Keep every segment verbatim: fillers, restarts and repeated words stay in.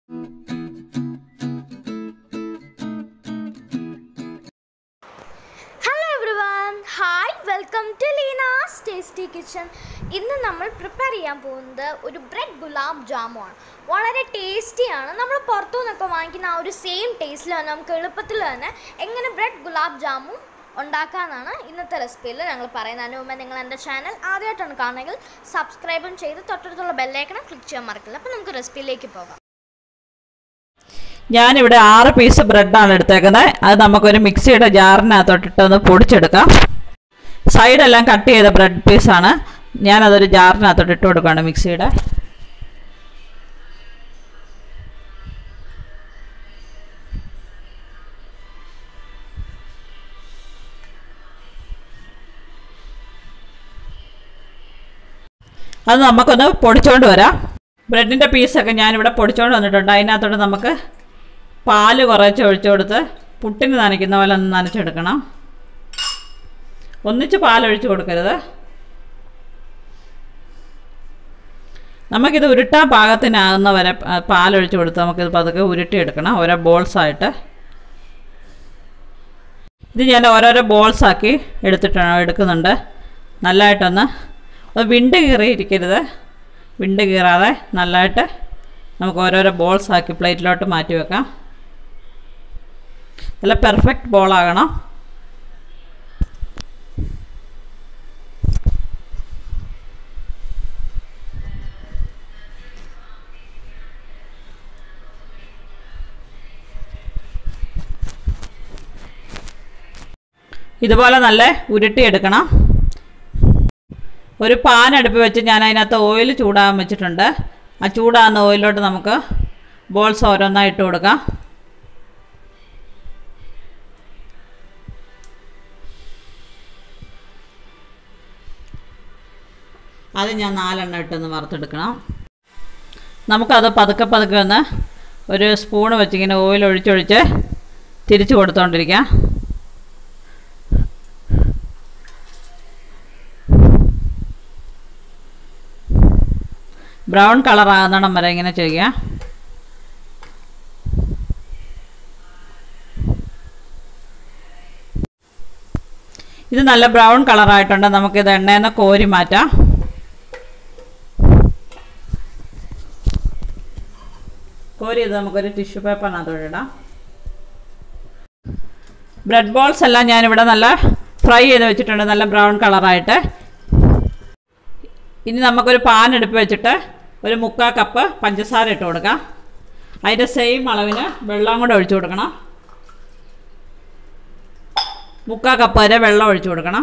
Hi, welcome to Leena's Tasty Kitchen. ഇന്ന് നമ്മൾ prepare ചെയ്യാൻ പോകുന്നത് ഒരു ബ്രെഡ് ഗുലാബ് ജാമുൻ. വളരെ ടേസ്റ്റിയാണ്. നമ്മൾ പുറത്തുനിന്നൊക്കെ വാങ്ങിക്കുന്ന ആ ഒരു സെയിം ടേസ്റ്റിൽ തന്നെ നമുക്ക് എളുപ്പത്തിൽ തന്നെ എങ്ങനെ ബ്രെഡ് ഗുലാബ് ജാമുൻ ഉണ്ടാക്കാമെന്നാണ് ഇന്നത്തെ റെസിപ്പിയിൽ ഞങ്ങൾ പറയുന്നത്. അതിന് മുമ്പേ നിങ്ങൾ എൻ്റെ ചാനൽ ആദ്യമായിട്ടാണ് കാണുന്നതെങ്കിൽ സബ്സ്ക്രൈബും ചെയ്ത് തൊട്ടടുത്തുള്ള ബെല്ലൈക്കൺ ക്ലിക്ക് ചെയ്യാൻ മറക്കില്ല. അപ്പോൾ നമുക്ക് റെസിപ്പിയിലേക്ക് പോകാം. ഞാനിവിടെ ആറ് പീസ് ബ്രെഡാണ് എടുത്തേക്കുന്നത്. അത് നമുക്കൊരു മിക്സിയുടെ ജാറിനകത്തോട്ടിട്ടൊന്ന് പൊടിച്ചെടുക്കാം. സൈഡെല്ലാം കട്ട് ചെയ്ത ബ്രെഡ് പീസാണ്. ഞാനതൊരു ജാറിനകത്തോട്ട് ഇട്ട് കൊടുക്കുകയാണ് മിക്സിയുടെ. അത് നമുക്കൊന്ന് പൊടിച്ചുകൊണ്ട് വരാം. ബ്രെഡിൻ്റെ പീസൊക്കെ ഞാനിവിടെ പൊടിച്ചുകൊണ്ട് വന്നിട്ടുണ്ട്. അതിനകത്തോട്ട് നമുക്ക് പാല് കുറച്ച് ഒഴിച്ചു കൊടുത്ത് പുട്ടിന് നനയ്ക്കുന്ന പോലെ ഒന്ന് നനച്ചെടുക്കണം. ഒന്നിച്ച് പാലൊഴിച്ച് കൊടുക്കരുത്. നമുക്കിത് ഉരുട്ടാൻ പാകത്തിനാകുന്ന വരെ പാലൊഴിച്ച് കൊടുത്ത് നമുക്കിത് പതുക്കെ ഉരുട്ടിയെടുക്കണം ഓരോ ബോൾസായിട്ട്. ഇത് ഞാൻ ഓരോരോ ബോൾസാക്കി എടുത്തിട്ടാണ് എടുക്കുന്നുണ്ട്. നല്ലതായിട്ടൊന്ന് വിണ്ട് കീറിയിരിക്കരുത്. വിണ്ട് കീറാതെ നല്ലതായിട്ട് നമുക്ക് ഓരോരോ ബോൾസാക്കി പ്ലേറ്റിലോട്ട് മാറ്റി വെക്കാം. നല്ല പെർഫെക്റ്റ് ബോളാകണം. ഇതുപോലെ നല്ല ഉരുട്ടിയെടുക്കണം. ഒരു പാൻ അടുപ്പ് വെച്ച് ഞാൻ അതിനകത്ത് ഓയിൽ ചൂടാകാൻ വെച്ചിട്ടുണ്ട്. ആ ചൂടാകുന്ന ഓയിലോട്ട് നമുക്ക് ബോൾസ് ഓരോന്നായി ഇട്ട് കൊടുക്കാം. അത് ഞാൻ നാലെണ്ണം ഇട്ടൊന്ന് വറുത്തെടുക്കണം. നമുക്കത് പതുക്കെ പതുക്കെ ഒന്ന് ഒരു സ്പൂണ് വെച്ചിങ്ങനെ ഓയിൽ ഒഴിച്ചൊഴിച്ച് തിരിച്ച് കൊടുത്തുകൊണ്ടിരിക്കാം. ബ്രൗൺ കളറാകുന്നിടം വരെ ഇങ്ങനെ ചെയ്യുക. ഇത് നല്ല ബ്രൗൺ കളറായിട്ടുണ്ട്. നമുക്കിത് എണ്ണയിൽ നിന്ന് കോരി മാറ്റാം. കോരി ഇത് നമുക്കൊരു ടിഷ്യൂ പേപ്പറിനകത്തോട്ട് ഇടാം. ബ്രെഡ് ബോൾസ് എല്ലാം ഞാനിവിടെ നല്ല ഫ്രൈ ചെയ്ത് വെച്ചിട്ടുണ്ട്, നല്ല ബ്രൗൺ കളറായിട്ട്. ഇനി നമുക്കൊരു പാൻ എടുപ്പ് വെച്ചിട്ട് ഒരു മുക്കാൽ കപ്പ് പഞ്ചസാര ഇട്ട് കൊടുക്കാം. അതിൻ്റെ സെയിം അളവിന് വെള്ളം കൂടെ ഒഴിച്ചു കൊടുക്കണം. മുക്കാൽ കപ്പ് വരെ വെള്ളം ഒഴിച്ചു കൊടുക്കണം.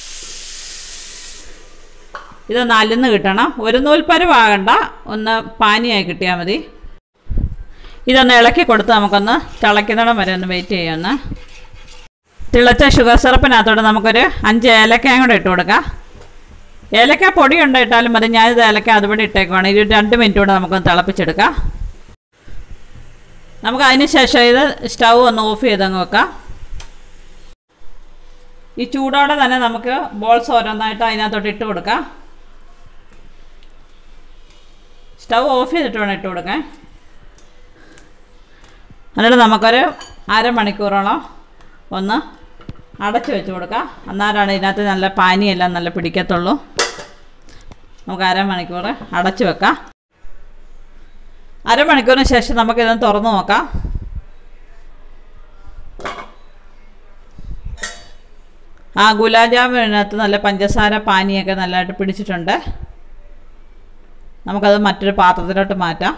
ഇതൊന്ന് അലിന്ന് കിട്ടണം. ഒരു നൂൽപ്പരുവാകണ്ട, ഒന്ന് പാനിയായി കിട്ടിയാൽ മതി. ഇതൊന്ന് ഇളക്കി കൊടുത്ത് നമുക്കൊന്ന് തിളയ്ക്കുന്നിടം വരെ ഒന്ന് വെയിറ്റ് ചെയ്യാമെന്ന്. തിളച്ച ഷുഗർ സിറപ്പിനകത്തോട്ട് നമുക്കൊരു അഞ്ച് ഏലക്കയും കൂടെ ഇട്ട് കൊടുക്കാം. ഏലക്ക പൊടി ഉണ്ട് ഇട്ടാലും മതി. ഞാനിത് ഏലക്ക അതുപടി ഇട്ടേക്കുവാണ്. ഇത് രണ്ട് മിനിറ്റ് കൂടെ നമുക്കൊന്ന് തിളപ്പിച്ചെടുക്കാം. നമുക്ക് അതിന് ശേഷം ഇത് സ്റ്റൗ ഒന്ന് ഓഫ് ചെയ്തങ്ങ് വെക്കാം. ഈ ചൂടോടെ തന്നെ നമുക്ക് ബോൾസ് ഓരോന്നായിട്ട് അതിനകത്തോട്ട് ഇട്ട് കൊടുക്കാം. സ്റ്റൗ ഓഫ് ചെയ്തിട്ട് വേണം ഇട്ട് കൊടുക്കാൻ. എന്നിട്ട് നമുക്കൊരു അരമണിക്കൂറോളം ഒന്ന് അടച്ചു വെച്ച് കൊടുക്കാം. എന്നാലാണ് ഇതിനകത്ത് നല്ല പാനിയെല്ലാം നല്ല പിടിക്കത്തുള്ളൂ. നമുക്ക് അരമണിക്കൂർ അടച്ചു വെക്കാം. അരമണിക്കൂറിന് ശേഷം നമുക്കിതൊന്ന് തുറന്നു നോക്കാം. ആ ഗുലാബ് ജാമുനകത്ത് നല്ല പഞ്ചസാര പാനിയൊക്കെ നല്ലതായിട്ട് പിടിച്ചിട്ടുണ്ട്. നമുക്കത് മറ്റൊരു പാത്രത്തിലോട്ട് മാറ്റാം.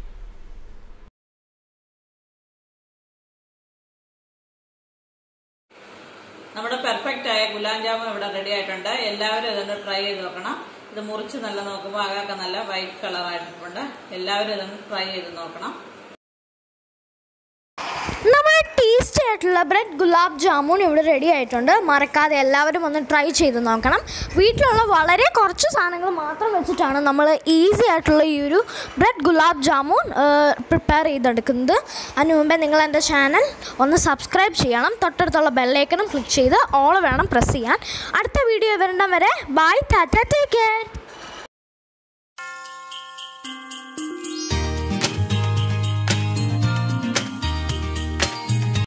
നമ്മുടെ പെർഫെക്റ്റ് ആയ ഗുലാബ് ജാമുൻ ഇവിടെ റെഡി ആയിട്ടുണ്ട്. എല്ലാവരും ഇതൊന്ന് ട്രൈ ചെയ്ത് നോക്കണം. ഇത് മുറിച്ച് നല്ല നോക്കുമ്പോൾ ആകെ നല്ല വൈറ്റ് കളറായിട്ടുണ്ട്. എല്ലാവരും ഇതൊന്ന് ട്രൈ ചെയ്ത് നോക്കണം. നമ്മുടെ ടേസ്റ്റി ആയിട്ടുള്ള ബ്രെഡ് ഗുലാബ് ജാമുൻ ഇവിടെ റെഡി ആയിട്ടുണ്ട്. മറക്കാതെ എല്ലാവരും ഒന്ന് ട്രൈ ചെയ്ത് നോക്കണം. വീട്ടിലുള്ള വളരെ കുറച്ച് സാധനങ്ങൾ മാത്രം വെച്ചിട്ടാണ് നമ്മൾ ഈസി ആയിട്ടുള്ള ഈ ഒരു ബ്രെഡ് ഗുലാബ് ജാമുൻ പ്രിപ്പയർ ചെയ്തെടുക്കുന്നത്. അതിന് മുമ്പേ നിങ്ങൾ എൻ്റെ ചാനൽ ഒന്ന് സബ്സ്ക്രൈബ് ചെയ്യണം. തൊട്ടടുത്തുള്ള ബെല്ലൈക്കണും ക്ലിക്ക് ചെയ്ത് ഓൾ വേണം പ്രസ് ചെയ്യാൻ. അടുത്ത വീഡിയോ വരേണ്ടം വരെ ബൈ, ടാറ്റ, ടേക്ക് കെയർ.